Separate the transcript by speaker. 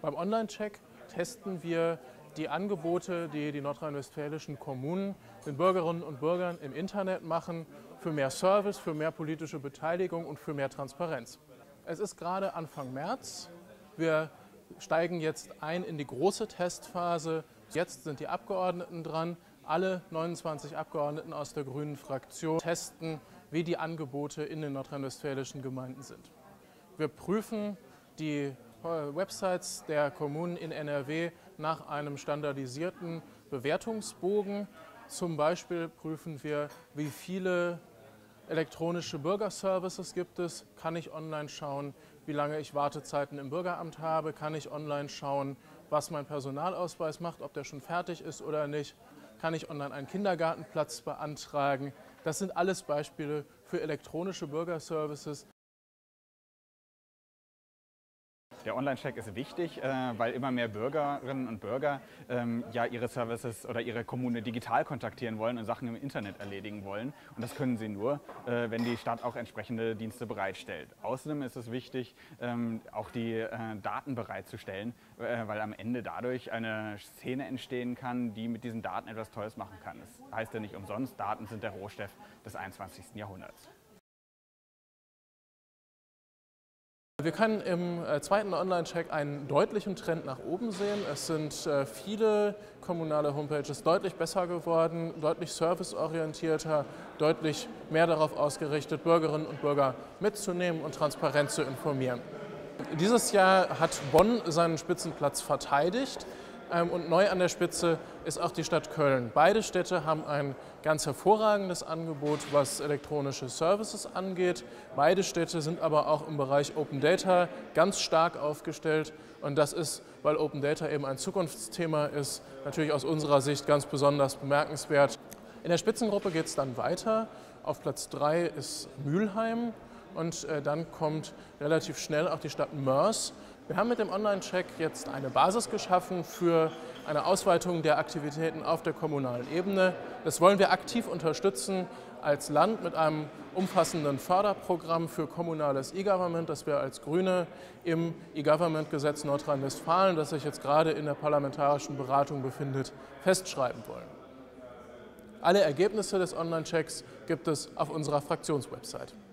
Speaker 1: Beim Online-Check testen wir die Angebote, die die nordrhein-westfälischen Kommunen den Bürgerinnen und Bürgern im Internet machen, für mehr Service, für mehr politische Beteiligung und für mehr Transparenz. Es ist gerade Anfang März. Wir steigen jetzt ein in die große Testphase. Jetzt sind die Abgeordneten dran. Alle 29 Abgeordneten aus der Grünen Fraktion testen, wie die Angebote in den nordrhein-westfälischen Gemeinden sind. Wir prüfen die Websites der Kommunen in NRW nach einem standardisierten Bewertungsbogen. Zum Beispiel prüfen wir, wie viele elektronische Bürgerservices gibt es. Kann ich online schauen, wie lange ich Wartezeiten im Bürgeramt habe? Kann ich online schauen, was mein Personalausweis macht, ob der schon fertig ist oder nicht? Kann ich online einen Kindergartenplatz beantragen? Das sind alles Beispiele für elektronische Bürgerservices.
Speaker 2: Der Online-Check ist wichtig, weil immer mehr Bürgerinnen und Bürger ja ihre Services oder ihre Kommune digital kontaktieren wollen und Sachen im Internet erledigen wollen. Und das können sie nur, wenn die Stadt auch entsprechende Dienste bereitstellt. Außerdem ist es wichtig, auch die Daten bereitzustellen, weil am Ende dadurch eine Szene entstehen kann, die mit diesen Daten etwas Tolles machen kann. Das heißt ja nicht umsonst, Daten sind der Rohstoff des 21. Jahrhunderts.
Speaker 1: Wir können im zweiten Online-Check einen deutlichen Trend nach oben sehen. Es sind viele kommunale Homepages deutlich besser geworden, deutlich serviceorientierter, deutlich mehr darauf ausgerichtet, Bürgerinnen und Bürger mitzunehmen und transparent zu informieren. Dieses Jahr hat Bonn seinen Spitzenplatz verteidigt. Und neu an der Spitze ist auch die Stadt Köln. Beide Städte haben ein ganz hervorragendes Angebot, was elektronische Services angeht. Beide Städte sind aber auch im Bereich Open Data ganz stark aufgestellt. Und das ist, weil Open Data eben ein Zukunftsthema ist, natürlich aus unserer Sicht ganz besonders bemerkenswert. In der Spitzengruppe geht es dann weiter. Auf Platz 3 ist Mülheim. Und dann kommt relativ schnell auch die Stadt Moers. Wir haben mit dem Online-Check jetzt eine Basis geschaffen für eine Ausweitung der Aktivitäten auf der kommunalen Ebene. Das wollen wir aktiv unterstützen als Land mit einem umfassenden Förderprogramm für kommunales E-Government, das wir als Grüne im E-Government-Gesetz Nordrhein-Westfalen, das sich jetzt gerade in der parlamentarischen Beratung befindet, festschreiben wollen. Alle Ergebnisse des Online-Checks gibt es auf unserer Fraktionswebsite.